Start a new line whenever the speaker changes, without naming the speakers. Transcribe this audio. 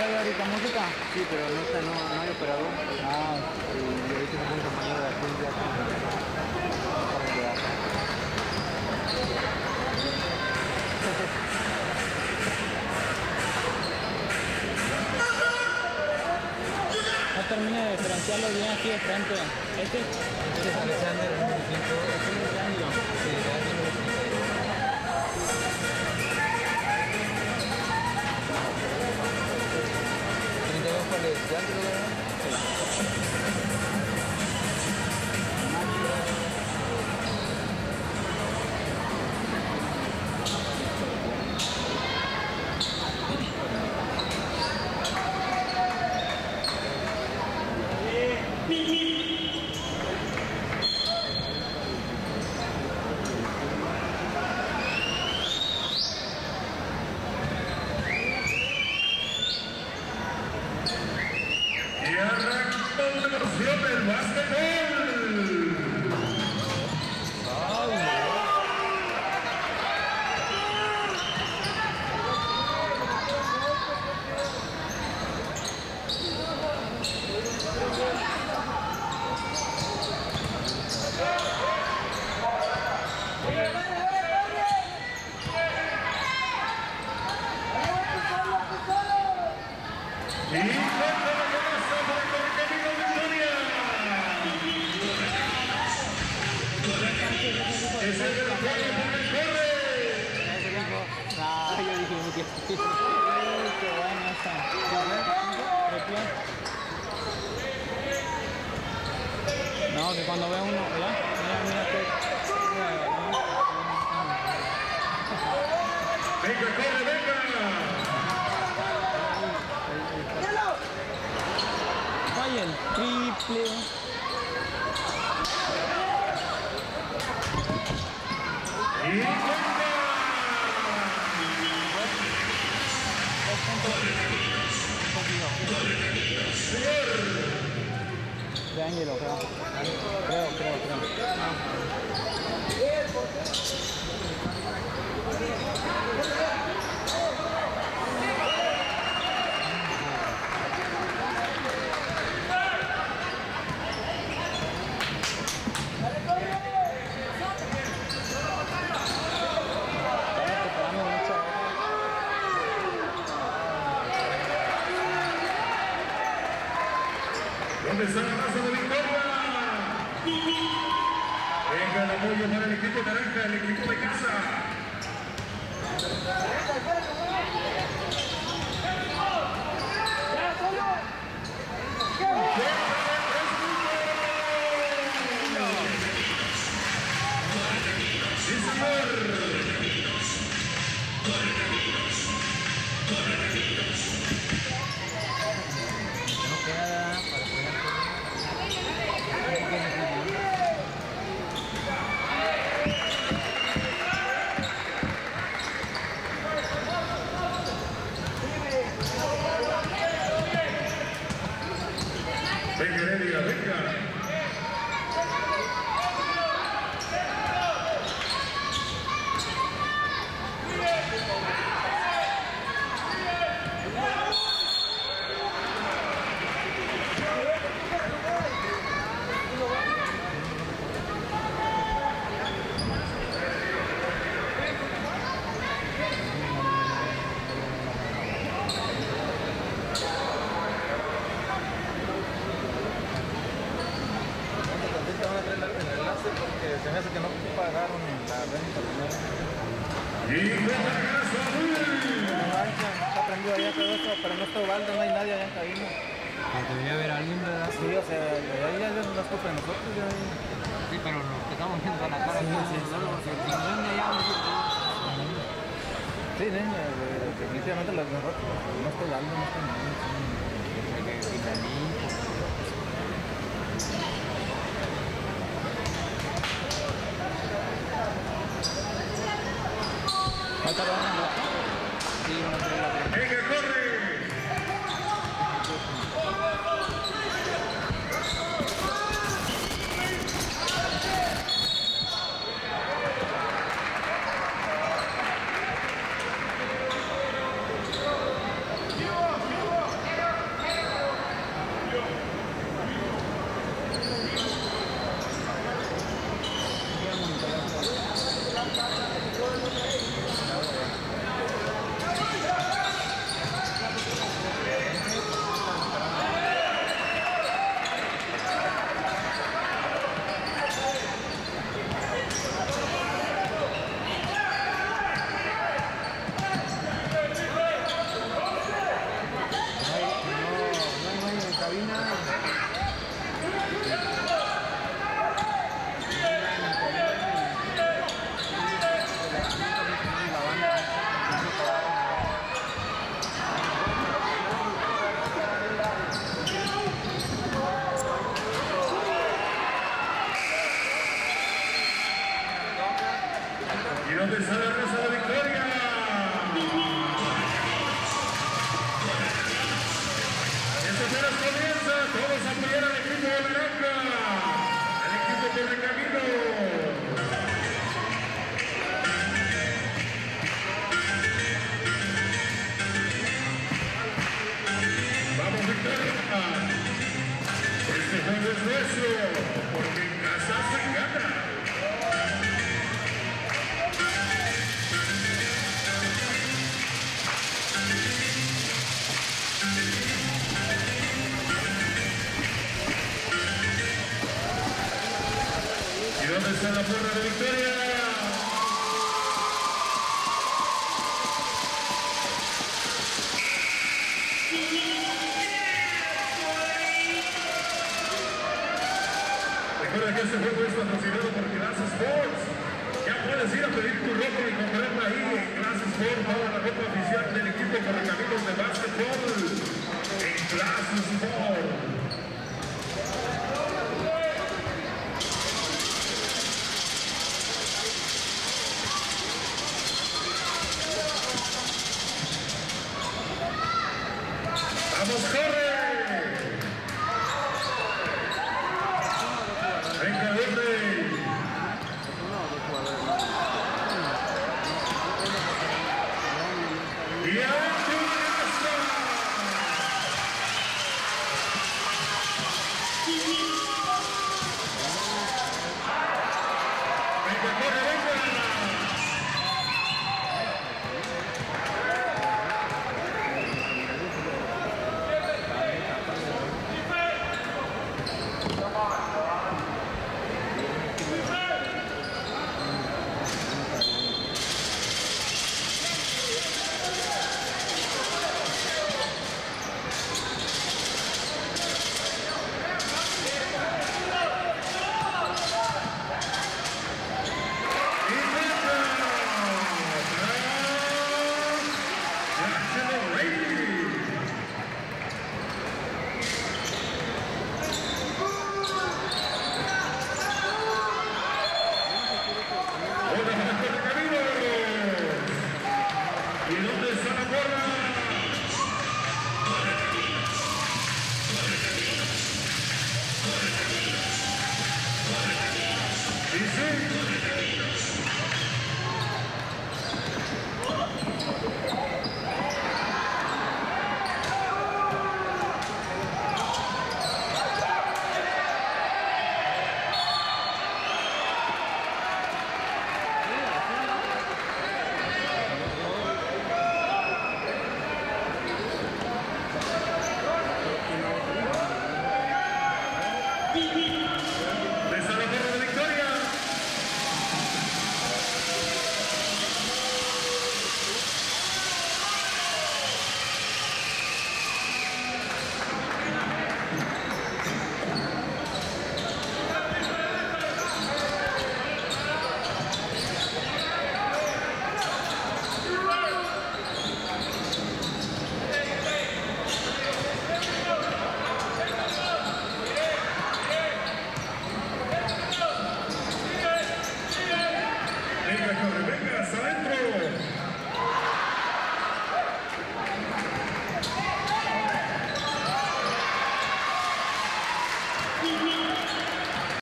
hay ahorita música?
Sí, pero no hay operador.
Ah,
Y ahorita es un compañero de aquí ya para ayudar.
no termine de diferenciarlo bien aquí de frente. Este
es Alexander, es un 5.
es de ángulo.
Sí, de ángulo. 32 cuál es, ¿de ángulo?
Y arrancó la emoción del básquetbol. Y con la cabeza por el camino Victoria. Es el de la corre porque corre.
Ah, yo dije que qué buena esa. ¿De pie? No, que cuando ve uno, mira que...
Venga, corre, venga.
Vaya el triple.
Y venga.
De ángulo, creo. Creo.
¿Dónde está la raza de Victoria? Venga el apoyo para el equipo naranja, el equipo de casa. ¡Sí, señor!
No queda para
Venga, Heredia, venga.
porque se me hace que no pagaron la renta primero.
Y con la casa azul.
Está prendido allá todo esto, pero no está Ubaldo, no hay nadie allá en cabina.
Debería haber alguien, ¿verdad?
Sí, o sea, ahí ya no es culpa de nosotros. Ya...
Sí, pero nos estamos viendo a la cara.
Sí,
solo
sí.
porque si no ven de allá,
Sí, definitivamente nosotros no está Ubaldo, no está nadie.
Venga, corre. es nuestro, porque en casa se gana. ¿Y dónde está la porra de victoria? Recuerda que este juego es patrocinado por Class Sports. Ya puedes ir a pedir tu ropa y comprarla ahí en Class Sports, toda la ropa oficial del equipo Correcaminos de básquetbol en Class Sports. ¡Vamos, corre! ¡Venga, verde! ¡Y a tu casa! ¡Venga, corre, venga! ¿Y dónde está la porra? Dice. Venga, corre, venga, hasta adentro.